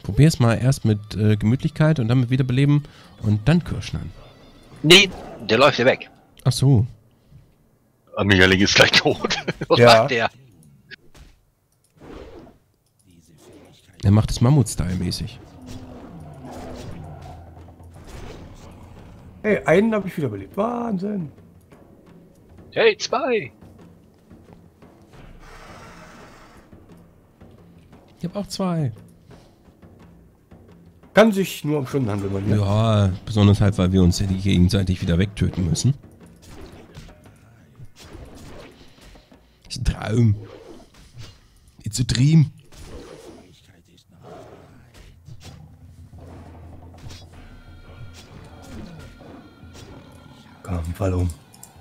Probier's mal erst mit Gemütlichkeit und dann mit Wiederbeleben und dann Kirschnein. Nee, der läuft ja weg. Ach so. Amigaling ist gleich tot. Was Ja. macht der? Er macht es Mammut-Style mäßig. Hey, einen habe ich wiederbelebt. Wahnsinn. Hey, 2. Ich habe auch 2. Kann sich nur um Stunden handeln bei mir. Ja, besonders halt, weil wir uns ja die gegenseitig wieder wegtöten müssen. Ist ein Traum. It's a dream. Komm, fall um.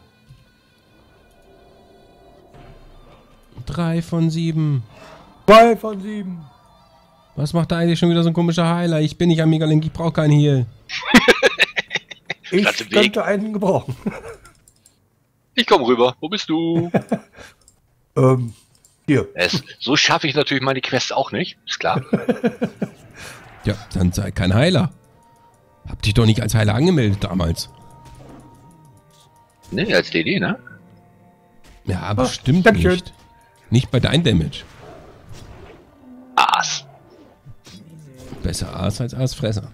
3 von 7. 2 von 7. Was macht da eigentlich schon wieder so ein komischer Heiler? Ich bin nicht Amigaling, ich brauche keinen Heal. Ich Platz im Weg. könnte einen gebrauchen. Ich komm rüber. Wo bist du? Hier. So schaffe ich natürlich meine Quest auch nicht. Ist klar. Ja, dann sei kein Heiler. Hab dich doch nicht als Heiler angemeldet damals. Ne, als DD, ne? Ja, aber stimmt Dankeschön. nicht. Nicht bei deinem Damage. Aas. Besser Aas als Aasfresser.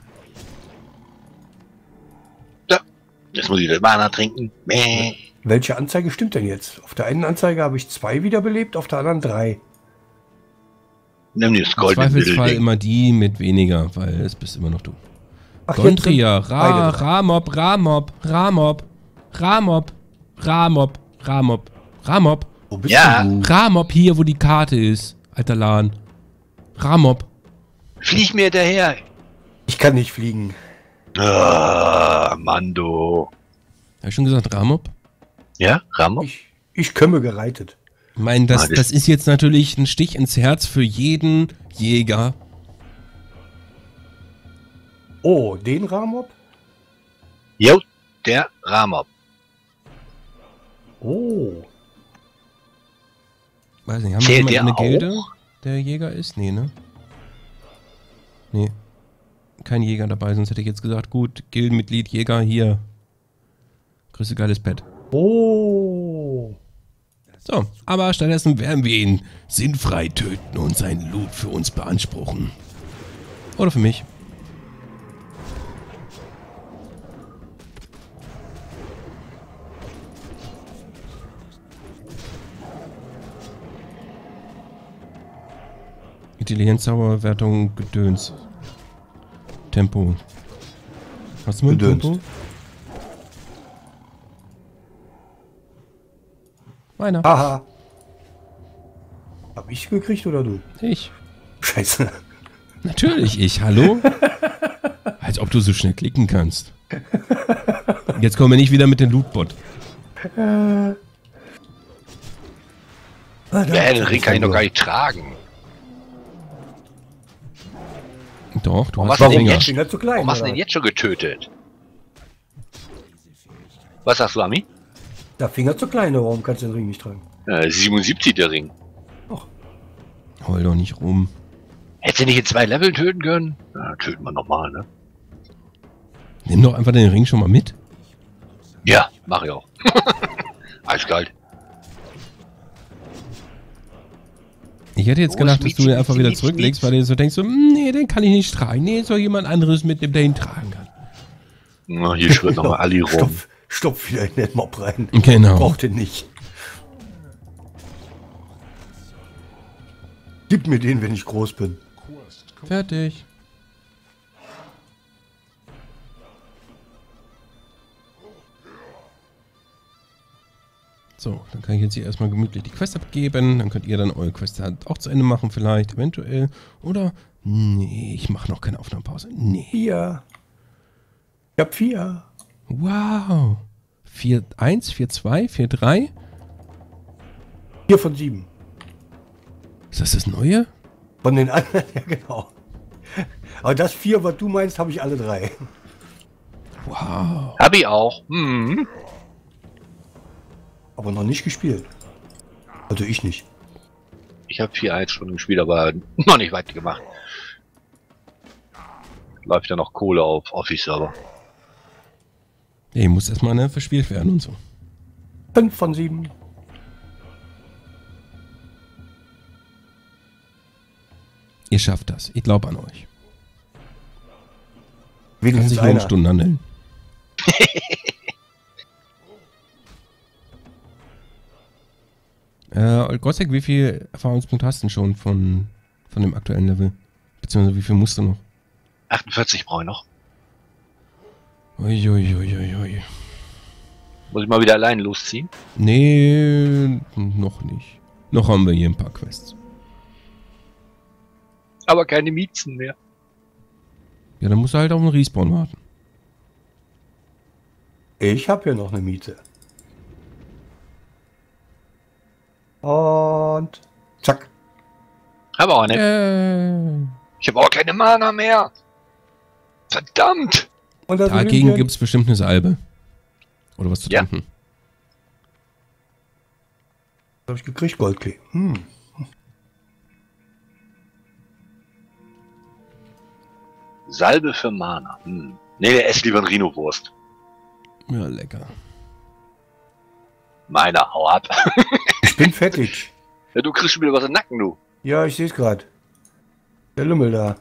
Ja. Jetzt muss ich das Mana trinken. Mäh. Welche Anzeige stimmt denn jetzt? Auf der einen Anzeige habe ich 2 wiederbelebt, auf der anderen 3. Nimm dir das Im goldene Zweifelsfall Mittelding. immer die mit weniger, weil es bist immer noch du. Ach, Gondria, jetzt sind beide dran. Ramob, Ramob, Ramob, Ramob, Ramob, Ramob, Ramob, Wo bist Ja. du? Ramob hier, wo die Karte ist. Alter Lan. Ramob. Flieg mir hinterher. Ich kann nicht fliegen. Ah, Mando. Hab ich schon gesagt Ramob? Ja, Ramo? Ich komme gereitet. Ich meine, das Ah, das- ist jetzt natürlich ein Stich ins Herz für jeden Jäger. Oh, den Ramob? Jo, der Ramo. Oh. Weiß nicht, haben wir Zählt jemanden der in der auch? Gilde, der Jäger ist? Nee, ne? Nee. Kein Jäger dabei, sonst hätte ich jetzt gesagt, gut, Gildenmitglied, Jäger, hier. Grüße, geiles Pet. Oh. So, aber stattdessen werden wir ihn sinnfrei töten und sein Loot für uns beanspruchen. Oder für mich. Intelligenz-Zauberwertung, Gedöns. Tempo. Hast du mit dem Gedöns. Tempo? Meiner. Haha. Hab ich gekriegt oder du? Ich. Scheiße. Natürlich ich, hallo? Als ob du so schnell klicken kannst. Jetzt kommen wir nicht wieder mit dem Lootbot. Ja, den Ring kann ich noch gar nicht tragen. Doch, du Warum hast hast du einen den Ringer. jetzt? Finger zu klein. Warum hast du oder? den jetzt schon getötet? Was sagst du, Ami? Der Finger zu klein, warum kannst du den Ring nicht tragen? 77 der Ring. Heul doch nicht rum. Hättest du nicht in 2 Leveln töten können? Na, töten wir nochmal, ne? Nimm doch einfach den Ring schon mal mit. Ja, mach ich auch. Eiskalt. Ich hätte jetzt Oh, gedacht, dass du den einfach wieder Schmied, zurücklegst, Schmied. weil du so denkst, so, nee, den kann ich nicht tragen. Nee, soll jemand anderes mitnehmen, der ihn tragen kann. Na, hier schwirrt nochmal Ali rum. Stopf wieder in den Mob rein. Genau. Braucht den nicht. Gib mir den, wenn ich groß bin. Fertig. So, dann kann ich jetzt hier erstmal gemütlich die Quest abgeben. Dann könnt ihr dann eure Quest halt auch zu Ende machen vielleicht, eventuell. Oder, nee, ich mache noch keine Aufnahmepause. Nee. 4. Ich hab 4. Wow. 4-1, 4-2, 4-3. 4 von 7. Ist das das Neue? Von den anderen, ja genau. Aber das 4, was du meinst, habe ich alle 3. Wow. Hab ich auch. Hm. Aber noch nicht gespielt. Also ich nicht. Ich habe 4-1 schon gespielt, aber noch nicht weit gemacht. läuft ja noch Kohle auf Office-Server. Ey, muss erstmal ne, verspielt werden und so. 5 von 7. Ihr schafft das. Ich glaube an euch. Kann Wenigstens sich nur um einer. Stunden handeln. Gottek, wie viel Erfahrungspunkte hast du denn schon von dem aktuellen Level? Beziehungsweise wie viel musst du noch? 48 brauche ich noch. Uiuiuiui. Muss ich mal wieder allein losziehen? Nee, noch nicht. Noch haben wir hier ein paar Quests. Aber keine Miezen mehr. Ja, dann musst du halt auf den Respawn warten. Ich habe hier noch eine Miete. Und zack. Aber auch nicht. Ich habe auch keine Mana mehr. Verdammt! Und das Dagegen Olympien- gibt es bestimmt eine Salbe. Oder was zu Ja. trinken. Habe ich gekriegt, Goldklee. Salbe für Mana. Nee, der ess lieber ein Rhino-Wurst. Ja, lecker. Meiner, hau ab. Ich bin fertig. Ja, du kriegst schon wieder was im Nacken, du. Ja, ich sehe es gerade. Der Lümmel da.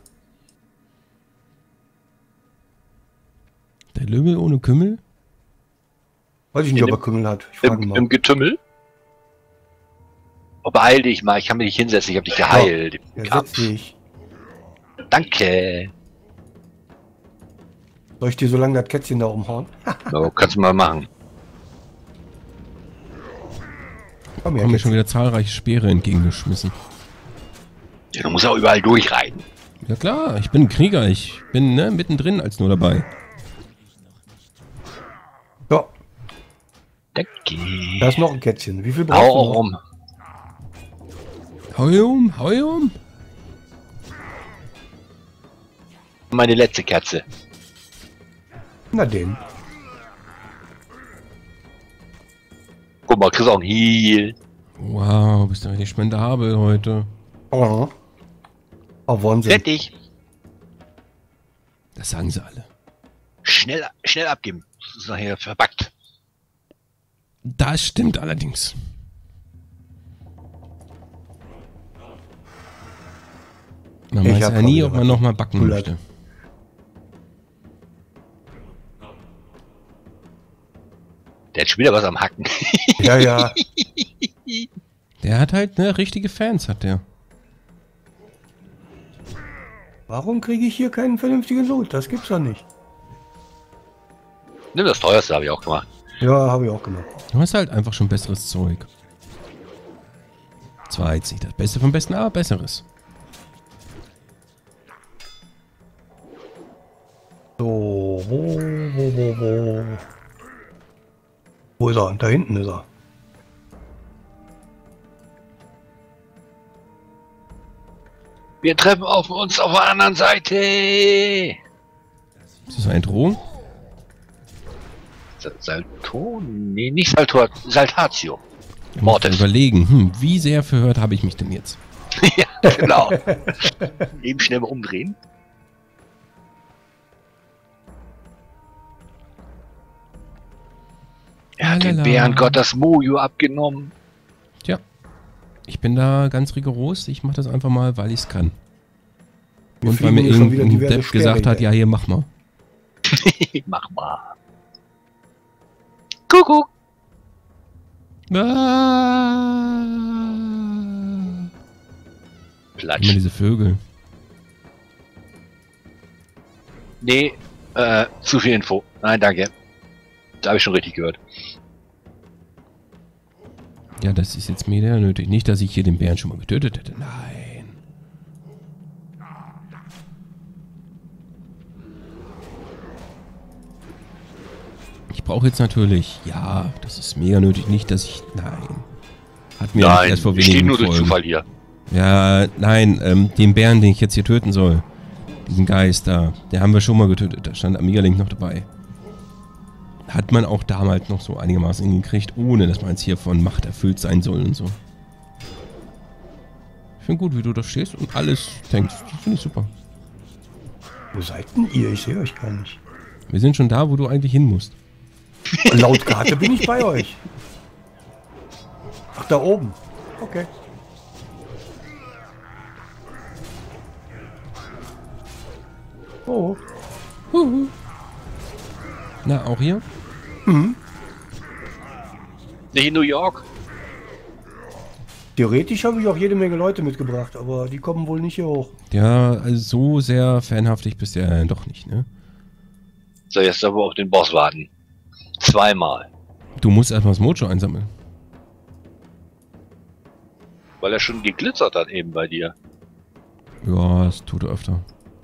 Der Lümmel ohne Kümmel? Weiß ich nicht, In ob er dem- Kümmel hat. Ich frage mal. Im Getümmel. Oh, beeil dich mal, ich kann mich nicht hinsetzen, ich hab dich geheilt. Im Ja, Kampf. setz dich. Danke. Soll ich dir so lange das Kätzchen da umhauen? So, kannst du mal machen. Komm her, Haben mir schon Kätzchen. wieder zahlreiche Speere entgegengeschmissen. Ja, du musst auch überall durchreiten. Ja klar, ich bin ein Krieger. Ich bin ne, mittendrin als nur dabei. Ja, Danke. da ist noch ein Kätzchen. Wie viel brauchst Hau du auch noch? rum. Hau hier um, hau hier um. Meine letzte Katze. Na den. Guck mal, kriegst auch einen Heal. Wow, bist du richtig spendabel heute. Oh. Oh, Wahnsinn. Fertig. Das sagen sie alle. Schnell abgeben. Das ist nachher verbuggt. Das stimmt allerdings. Man Ich weiß hab ja schon nie, wieder ob man was nochmal backen gepullert. möchte. Der hat schon wieder was am Hacken. Ja, ja. Der hat halt ne, richtige Fans, hat der. Warum kriege ich hier keinen vernünftigen Loot? Das gibt's doch nicht. Nimm das teuerste, habe ich auch gemacht. Ja, habe ich auch gemacht. Du hast halt einfach schon besseres Zeug. Zwar jetzt nicht das Beste vom Besten, aber besseres. So, wo? Wo ist er? Da hinten ist er. Wir treffen uns auf der anderen Seite. Ist das eine Drohung? Salton? Nee, nicht Saltor. Saltatio. Ich muss Mortis. überlegen, wie sehr verhört habe ich mich denn jetzt? Ja, genau. Eben schnell mal umdrehen. Er hat den Lalala. Bärengott das Mojo abgenommen. Tja, ich bin da ganz rigoros. Ich mache das einfach mal, weil ich es kann. Wir Und weil fliegen mir hier schon wieder irgendein diverse Depp gesagt hat, Speere ja hier, mach mal. Mach mal. Kuckuck. Ah. Immer Platsch. diese Vögel. Nee, zu viel Info. Nein, danke. Da habe ich schon richtig gehört. Ja, das ist jetzt mega nötig. Nicht, dass ich hier den Bären schon mal getötet hätte. Nein. Ich brauche jetzt natürlich... Ja, das ist mega nötig. Nicht, dass ich... Nein. Hat mir Nein, erst vor ich stehe wenigen nur durch Folgen. Zufall hier. Ja, nein, den Bären, den ich jetzt hier töten soll. Diesen Geist da. Der haben wir schon mal getötet. Da stand Amiga Link noch dabei. Hat man auch damals noch so einigermaßen hingekriegt, ohne dass man jetzt hier von Macht erfüllt sein soll und so. Ich finde gut, wie du da stehst und alles tankst. Das finde ich super. Wo seid denn ihr? Ich sehe euch gar nicht. Wir sind schon da, wo du eigentlich hin musst. Laut Karte bin ich bei euch. Ach, da oben. Okay. Oh. Na, auch hier? Nicht in New York. Theoretisch habe ich auch jede Menge Leute mitgebracht, aber die kommen wohl nicht hier hoch. Ja, also so sehr fanhaftig bist du ja doch nicht, ne? So, jetzt aber auf den Boss warten. Zweimal. Du musst erstmal das Mojo einsammeln. Weil er schon geglitzert hat eben bei dir. Ja, das tut er öfter.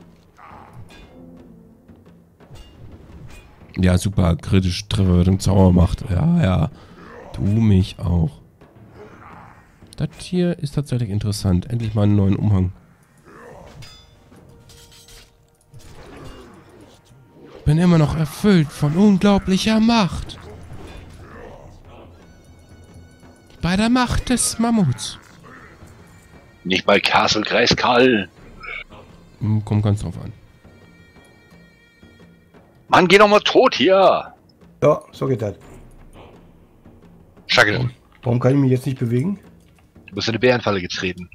Ja, super, kritisch Treffer Zaubermacht. Ja, ja. Du mich auch. Das hier ist tatsächlich interessant. Endlich mal einen neuen Umhang. Bin immer noch erfüllt von unglaublicher Macht. Bei der Macht des Mammuts. Nicht bei Castle Grayskull. Kommt ganz drauf an. Mann, geh doch mal tot hier. Ja, so geht das. Schacke, Warum kann ich mich jetzt nicht bewegen? du bist in eine Bärenfalle getreten.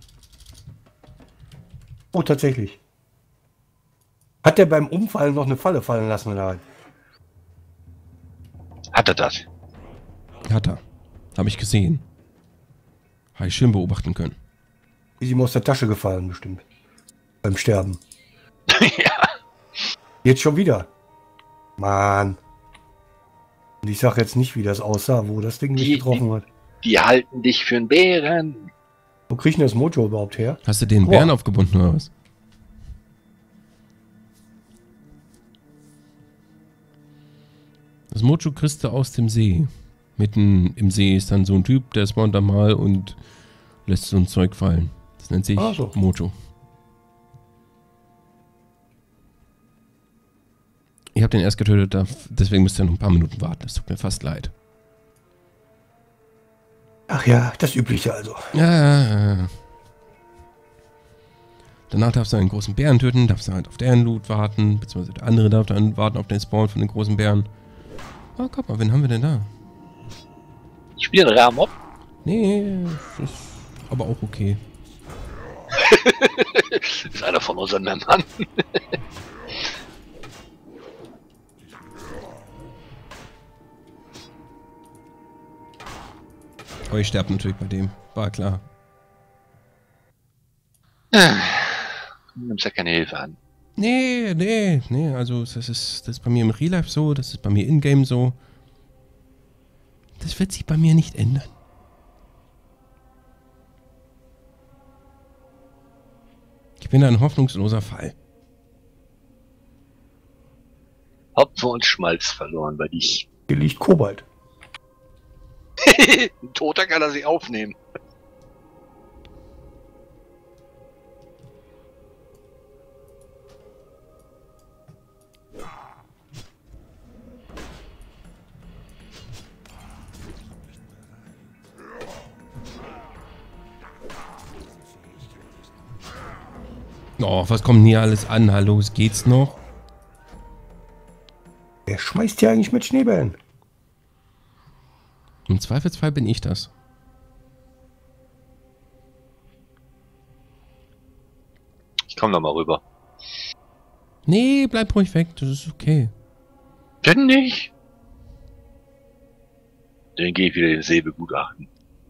Oh, tatsächlich. Hat der beim Umfallen noch eine Falle fallen lassen oder was? Hat er das? Hat er. Habe ich gesehen. Habe ich schön beobachten können. Ist ihm aus der Tasche gefallen, bestimmt. Beim Sterben. Ja. Jetzt schon wieder. Mann. Und ich sag jetzt nicht, wie das aussah, wo das Ding mich getroffen hat. Die halten dich für einen Bären. Wo krieg ich denn das Mojo überhaupt her? Hast du den Bären aufgebunden oder was? Das Mojo kriegst du aus dem See. Mitten im See ist dann so ein Typ, der spawnt dann mal und lässt so ein Zeug fallen. Das nennt sich so. Mojo. Ich habe den erst getötet, deswegen müsst ihr noch ein paar Minuten warten. Das tut mir fast leid. Ach ja, das Übliche also. Ja. Danach darfst du einen großen Bären töten, darfst du halt auf deren Loot warten, beziehungsweise der andere darf dann warten auf den Spawn von den großen Bären. Oh, guck mal, wen haben wir denn da? Spielen Ramob? Nee, das ist aber auch okay. Ist einer von unseren Männern. Aber ich sterbe natürlich bei dem, war klar. Du nimmst ja keine Hilfe an. Nee, also das ist bei mir im Real Life so, das ist bei mir in-game so. Das wird sich bei mir nicht ändern. Ich bin ein hoffnungsloser Fall. Hopfen und Schmalz verloren bei dich. Hier liegt Kobalt. Ein Toter kann er sich aufnehmen. Oh, was kommt denn hier alles an? Hallo, es geht's noch? Wer schmeißt hier eigentlich mit Schneebällen? Im Zweifelsfall bin ich das. Ich komm noch mal rüber. Nee, bleib ruhig weg, das ist okay. Denn nicht? Dann gehe ich wieder den See begutachten.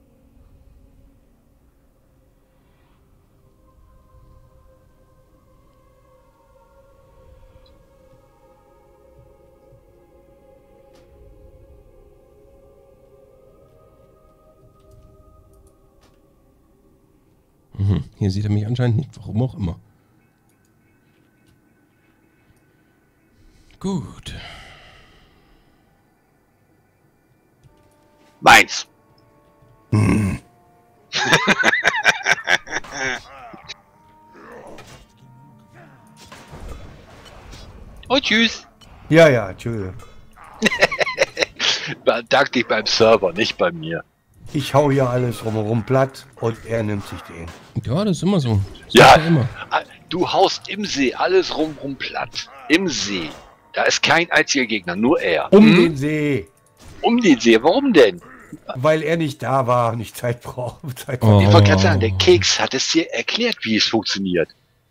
Hier sieht er mich anscheinend nicht, warum auch immer. Gut. Meins! Und tschüss! Ja, tschö. Bedank dich beim Server, nicht bei mir. Ich hau hier alles drumherum platt und er nimmt sich den. Ja, das ist immer so. Das Ja, ist immer. Du haust im See alles rum platt. Im See. Da ist kein einziger Gegner, nur er. Den See. Um den See, warum denn? Weil er nicht da war, nicht Zeit braucht. Ich wollte gerade sagen, der Keks hat es dir erklärt, wie es funktioniert.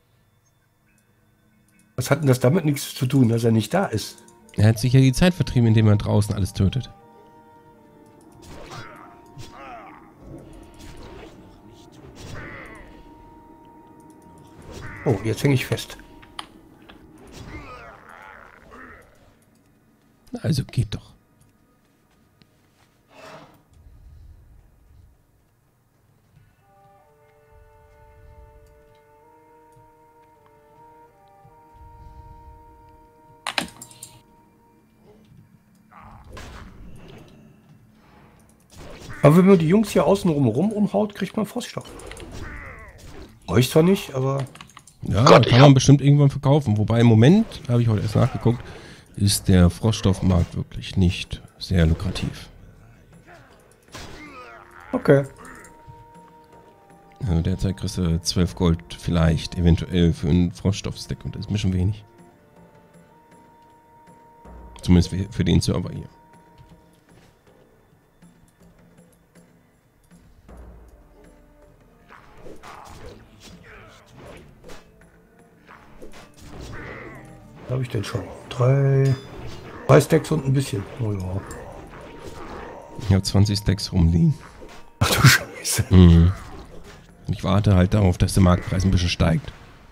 Was hat denn das damit nichts zu tun, dass er nicht da ist? Er hat sicher die Zeit vertrieben, indem er draußen alles tötet. Oh, jetzt hänge ich fest. Also geht doch. Aber wenn man die Jungs hier außen rum umhaut, kriegt man Froststoff. Euch zwar nicht, aber... Ja, Gott, kann man bestimmt irgendwann verkaufen. Wobei im Moment, habe ich heute erst nachgeguckt, ist der Froststoffmarkt wirklich nicht sehr lukrativ. Okay. Also derzeit kriegst du 12 Gold vielleicht, eventuell für einen Froststoffstack und das ist mir schon wenig. Zumindest für den Server hier. Habe ich denn schon? Drei Stacks und ein bisschen. Oh ja. Ich habe 20 Stacks rumliegen. Ach du Scheiße. Mhm. Ich warte halt darauf, dass der Marktpreis ein bisschen steigt.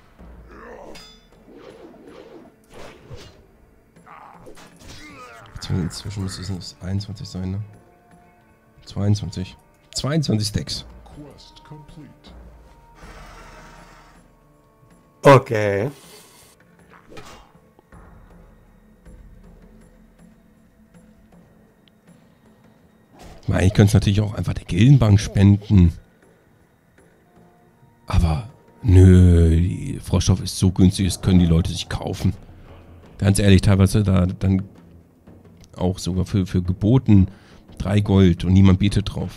Inzwischen müsste es 21 sein, ne? 22. 22 Stacks. Okay. Ich könnte es natürlich auch einfach der Gildenbank spenden. Aber nö, die Froststoff ist so günstig, das können die Leute sich kaufen. Ganz ehrlich, teilweise da dann auch sogar für geboten 3 Gold und niemand bietet drauf.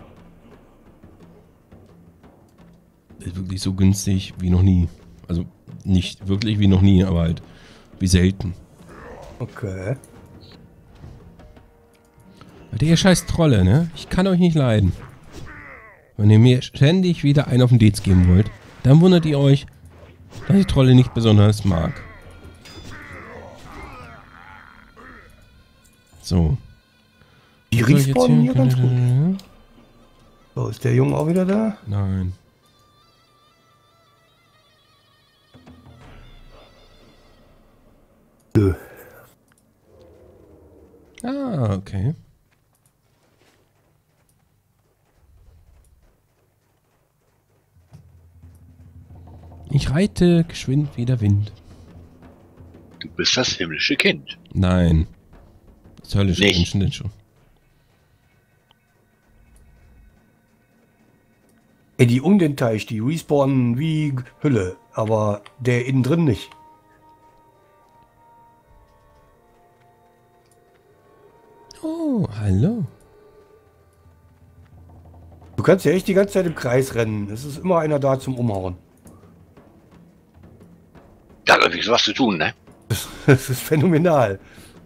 Ist wirklich so günstig wie noch nie. Also nicht wirklich wie noch nie, aber halt wie selten. Okay. Ihr scheiß Trolle, ne? Ich kann euch nicht leiden. Wenn ihr mir ständig wieder einen auf den Dez geben wollt, dann wundert ihr euch, dass ich Trolle nicht besonders mag. So. Die respawnen hier ganz gut. So, ist der Junge auch wieder da? Nein. Nö. Ah, okay. Ich reite geschwind wie der Wind. Du bist das himmlische Kind. Nein. Das höllische Nicht. Menschen denn schon. Ey, die um den Teich, die respawnen wie Hülle, aber der innen drin nicht. Oh, hallo. Du kannst ja echt die ganze Zeit im Kreis rennen. Es ist immer einer da zum Umhauen. Da hat irgendwie was zu tun, ne? Das ist phänomenal.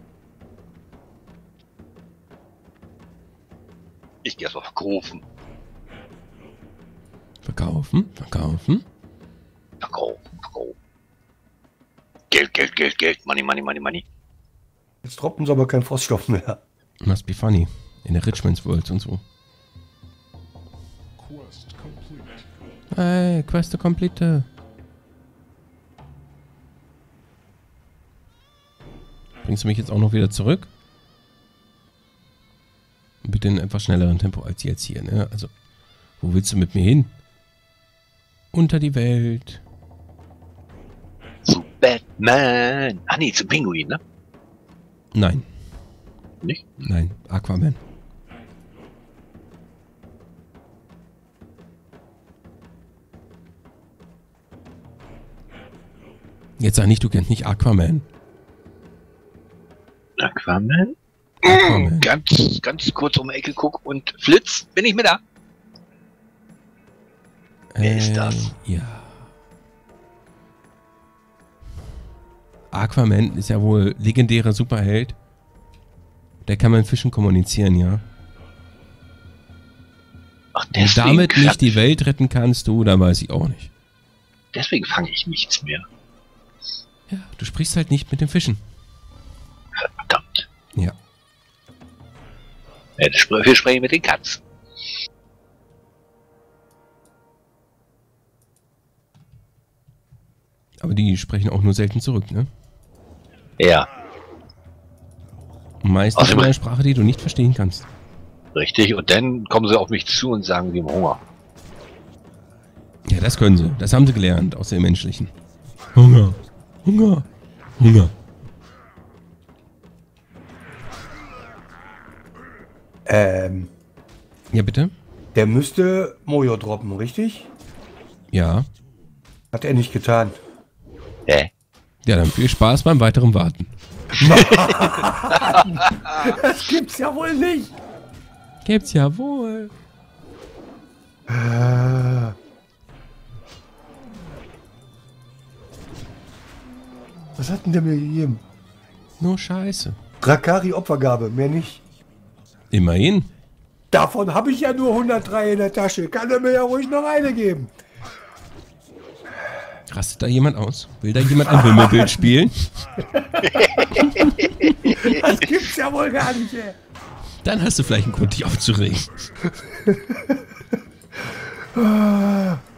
Ich geh erstmal verkaufen. Verkaufen, verkaufen. Verkaufen. Geld. Money. Jetzt droppen sie aber keinen Froststoff mehr. Must be funny. In der Richmond's World und so. Hey, Quest complete. Bringst du mich jetzt auch noch wieder zurück? Bitte in etwas schnelleren Tempo als jetzt hier, ne? Also, wo willst du mit mir hin? Unter die Welt. Zu Batman. Ah nee, zum Pinguin, ne? Nein. Nicht? Nein, Aquaman. Jetzt sag nicht, du kennst nicht Aquaman. Aquaman? Aquaman. Ganz kurz um die Ecke gucken und Flitz, bin ich mit da? Wer ist das? Ja. Aquaman ist ja wohl legendärer Superheld. Der kann mit Fischen kommunizieren, ja. Ach, Wenn du damit nicht die Welt retten kannst, du, dann weiß ich auch nicht. Deswegen fange ich nichts mehr. Ja, du sprichst halt nicht mit den Fischen. Verdammt. Ja. Ja, wir sprechen mit den Katzen. Aber die sprechen auch nur selten zurück, ne? Ja. Und meistens in einer Sprache, die du nicht verstehen kannst. Richtig, und dann kommen sie auf mich zu und sagen, wir haben Hunger. Ja, das können sie. Das haben sie gelernt aus dem Menschlichen. Hunger. Hunger. Hunger. Ja, bitte? Der müsste Mojo droppen, richtig? Ja. Hat er nicht getan. Ja, dann viel Spaß beim weiteren Warten. Das gibt's ja wohl nicht. Gibt's ja wohl. Was hat denn der mir gegeben? Nur Scheiße. Drakari Opfergabe, mehr nicht. Immerhin. Davon habe ich ja nur 103 in der Tasche. Kann er mir ja ruhig noch eine geben. Rastet da jemand aus? Will da jemand ein Wimmelbild spielen? Das gibt's ja wohl gar nicht, ey. Dann hast du vielleicht einen Grund, dich aufzuregen.